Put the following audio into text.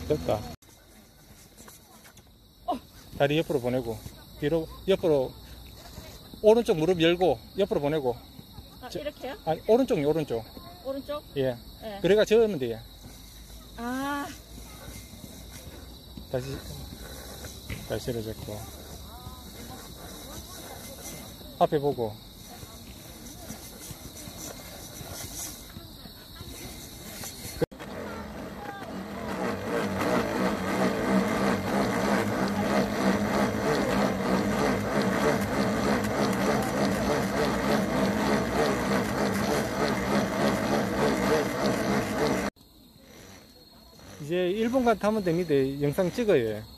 됐다. 다리 옆으로 보내고, 뒤로, 옆으로, 오른쪽 무릎 열고, 옆으로 보내고. 아, 이렇게요? 아니, 오른쪽이요, 오른쪽. 오른쪽? 예. 네. 그래가 저으면 돼요. 아. 다시 실어졌고. 앞에 보고. 이제 1분간 타면 됩니다. 영상 찍어요.